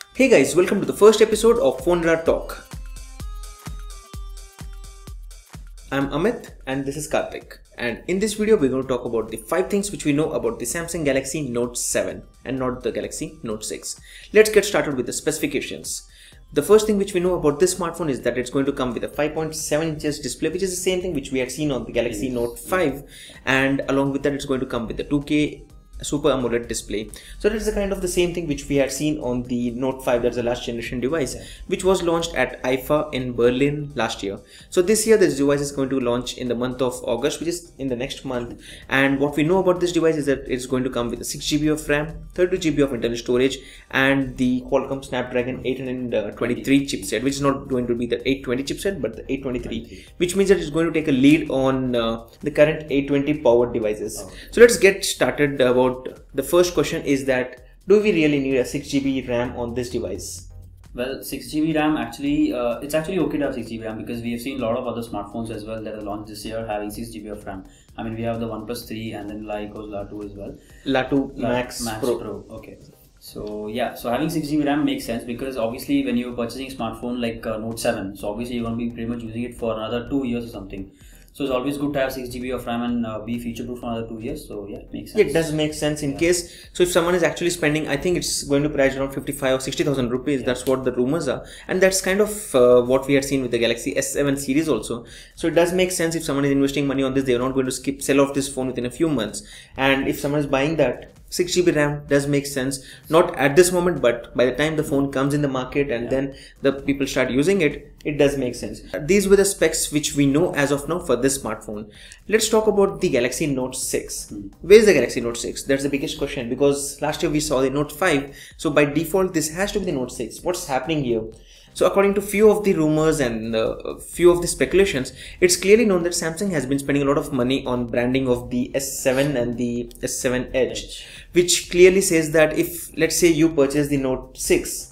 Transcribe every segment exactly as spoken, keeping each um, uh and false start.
Hey guys, welcome to the first episode of Phonera Talk. I'm Amit and this is Karthik. And in this video, we're going to talk about the five things which we know about the Samsung Galaxy Note seven and not the Galaxy Note six. Let's get started with the specifications. The first thing which we know about this smartphone is that it's going to come with a five point seven inches display, which is the same thing which we had seen on the Galaxy yes. Note five, and along with that it's going to come with a two K Super AMOLED display. So that's the kind of the same thing which we had seen on the Note five, that's the last generation device, yeah. which was launched at I F A in Berlin last year. So this year this device is going to launch in the month of August, which is in the next month. And what we know about this device is that it's going to come with a six G B of RAM, thirty-two G B of internal storage, and the Qualcomm Snapdragon eight twenty-three chipset, which is not going to be the eight twenty chipset but the eight twenty-three, which means that it's going to take a lead on uh, the current eight twenty powered devices. Oh. So let's get started about the first question is that do we really need a six G B RAM on this device? Well, six G B RAM actually, uh, it's actually okay to have six G B RAM because we have seen a lot of other smartphones as well that are launched this year having six G B of RAM. I mean, we have the OnePlus three and then Lyco's La two as well. La two Max, Max Pro. Pro. Okay. So yeah, so having six G B RAM makes sense because obviously when you're purchasing a smartphone like uh, Note seven, so obviously you're going to be pretty much using it for another two years or something. So it's always good to have six G B of RAM and uh, be feature proof for another two years. So yeah, it makes sense. Yeah, it does make sense in yeah. case. So if someone is actually spending, I think it's going to price around fifty-five or sixty thousand rupees. Yeah. That's what the rumors are, and that's kind of uh, what we had seen with the Galaxy S seven series also. So it does make sense if someone is investing money on this, they are not going to skip sell off this phone within a few months. And if someone is buying that, six G B RAM does make sense, not at this moment, but by the time the phone comes in the market and yeah. then the people start using it, it does make sense. These were the specs which we know as of now for this smartphone. Let's talk about the Galaxy Note six. Hmm. Where is the Galaxy Note six? That's the biggest question because last year we saw the Note five. So by default, this has to be the Note six. What's happening here? So according to few of the rumors and uh, few of the speculations, it's clearly known that Samsung has been spending a lot of money on branding of the S seven and the S seven Edge, which clearly says that if, let's say, you purchase the Note six,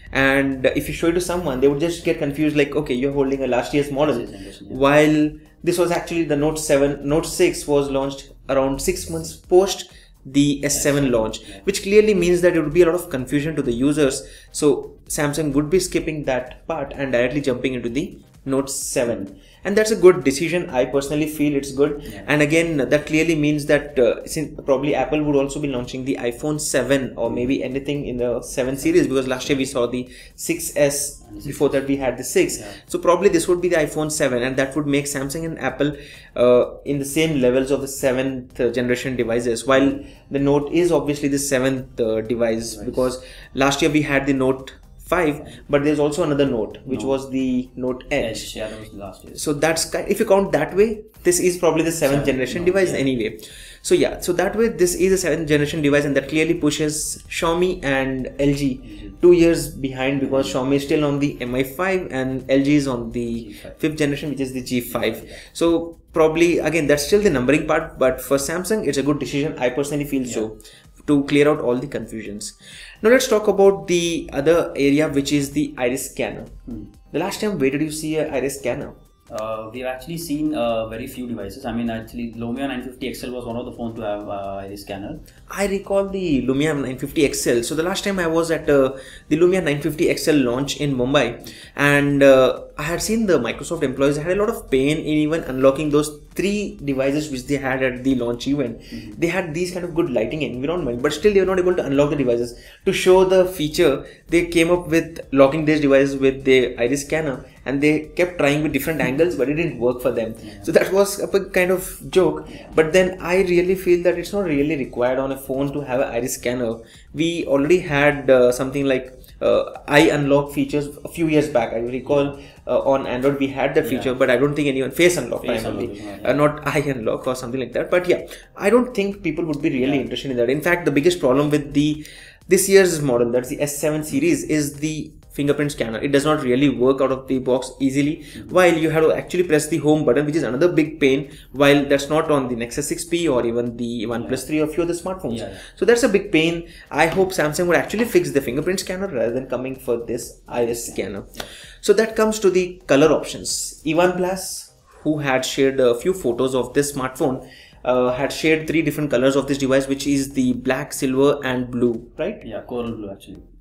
and if you show it to someone, they would just get confused like, okay, you're holding a last year's model, while this was actually the Note seven. Note six was launched around six months post the S seven launch, which clearly means that it would be a lot of confusion to the users. So Samsung would be skipping that part and directly jumping into the Note seven, and that's a good decision. I personally feel it's good. Yeah. And again, that clearly means that uh, since probably Apple would also be launching the iPhone seven or maybe anything in the seven series, because last year we saw the six S, before that we had the six. Yeah. So probably this would be the iPhone seven, and that would make Samsung and Apple uh, in the same levels of the seventh generation devices, while the Note is obviously the seventh uh, device, right. because last year we had the Note five, but there's also another Note which Note. was the Note Edge. Edge. Yeah, that was the last year. So that's, if you count that way, this is probably the seventh Seven, generation Note, device yeah. anyway. So yeah, so that way this is a seventh generation device, and that clearly pushes Xiaomi and L G mm-hmm. two years behind, because Xiaomi is still on the M I five and L G is on the G five. Fifth generation, which is the G five. Yeah. So probably again that's still the numbering part, but for Samsung it's a good decision. I personally feel yeah. so, to clear out all the confusions. Now let's talk about the other area, which is the iris scanner. Hmm. The last time, where did you see an iris scanner? Uh, we've actually seen uh, very few devices. I mean, actually, Lumia nine fifty X L was one of the phones to have uh, iris scanner. I recall the Lumia nine fifty X L. So the last time I was at uh, the Lumia nine fifty X L launch in Mumbai, and uh, I had seen the Microsoft employees had a lot of pain in even unlocking those three devices which they had at the launch event. Mm-hmm. They had these kind of good lighting environment, but still they were not able to unlock the devices. To show the feature, they came up with locking these devices with the iris scanner, and they kept trying with different angles, but it didn't work for them. Yeah. So that was a kind of joke. Yeah. But then I really feel that it's not really required on a phone to have an iris scanner. We already had uh, something like uh, eye unlock features a few years back. I recall uh, on Android we had that feature, yeah. but I don't think anyone face unlock face primarily, unlock, yeah. uh, not eye unlock or something like that. But yeah, I don't think people would be really yeah. interested in that. In fact, the biggest problem with the this year's model, that's the S seven series, is the fingerprint scanner. It does not really work out of the box easily, mm-hmm. while you have to actually press the home button, which is another big pain, while that's not on the Nexus six P or even the OnePlus three or few other smartphones. Yeah. So that's a big pain. I hope Samsung would actually fix the fingerprint scanner rather than coming for this iris scanner. Yeah. So that comes to the color options. Ivan Blas, who had shared a few photos of this smartphone, Uh, had shared three different colors of this device, which is the black, silver and blue, right? Yeah, coral blue actually.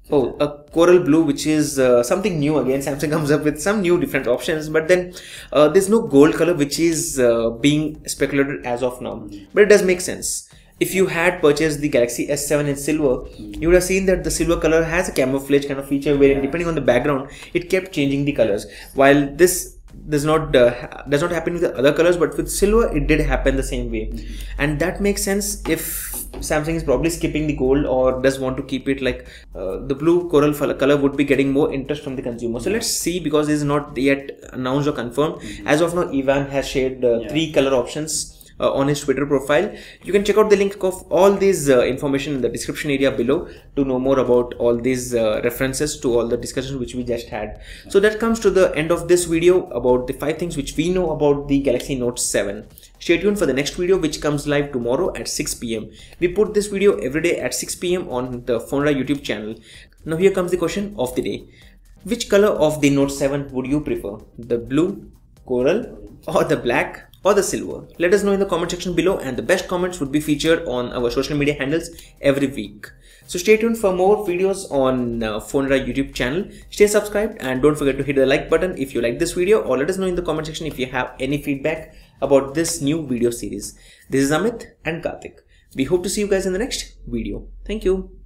Oh, a coral blue, which is uh, something new again. Samsung comes up with some new different options, but then uh, there's no gold color which is uh, being speculated as of now. Mm-hmm. But it does make sense. If you had purchased the Galaxy S seven in silver, mm-hmm. you would have seen that the silver color has a camouflage kind of feature where, yeah. depending on the background, it kept changing the colors. While this does not uh, does not happen with the other colors, but with silver it did happen the same way, mm-hmm. and that makes sense if Samsung is probably skipping the gold or does want to keep it like uh, the blue coral color would be getting more interest from the consumer. So let's see, because this is not yet announced or confirmed. Mm-hmm. As of now, Evan has shared uh, yeah. three color options Uh, on his Twitter profile. You can check out the link of all these uh, information in the description area below to know more about all these uh, references to all the discussions which we just had. So that comes to the end of this video about the five things which we know about the Galaxy Note seven. Stay tuned for the next video, which comes live tomorrow at six p m We put this video every day at six p m on the Phonera YouTube channel. Now here comes the question of the day. Which color of the Note seven would you prefer? The blue, coral, or the black, or the silver? Let us know in the comment section below, and the best comments would be featured on our social media handles every week. So stay tuned for more videos on uh, Phonera YouTube channel. Stay subscribed and don't forget to hit the like button if you like this video, or let us know in the comment section if you have any feedback about this new video series. This is Amit and Karthik. We hope to see you guys in the next video. Thank you.